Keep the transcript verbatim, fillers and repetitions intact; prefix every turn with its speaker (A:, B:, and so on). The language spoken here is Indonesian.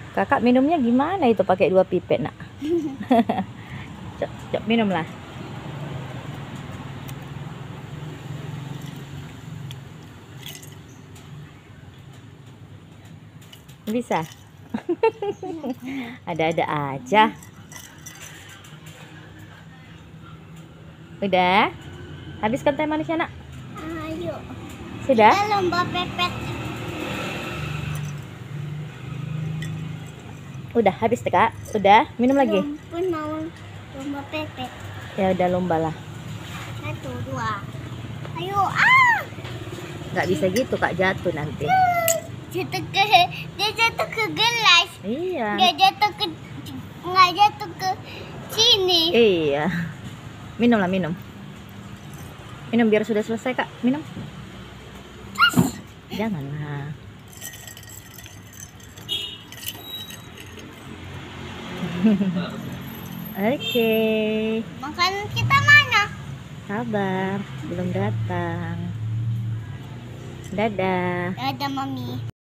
A: Kakak minumnya gimana itu pakai dua pipet, nak? Cok, cok minumlah. Bisa. Ada-ada aja. Udah? Habiskan teh manisnya, nak?
B: Ayo.
A: Sudah?
B: Kita lomba pepet.
A: Udah habis, Kak? Udah? Minum lagi?
B: Pun mau lomba pepet.
A: Ya udah, lomba lah.
B: Satu, dua. Ayo, ah!
A: Nggak bisa gitu, Kak, jatuh nanti.
B: Jatuh ke, dia jatuh ke gelas.
A: Iya.
B: Dia jatuh ke, nggak jatuh ke sini.
A: Iya. Minum lah, minum. Minum biar sudah selesai, Kak. Minum. Janganlah. Oke. Okay.
B: Makanan kita mana?
A: Sabar, belum datang. Dadah.
B: Dadah, Mami.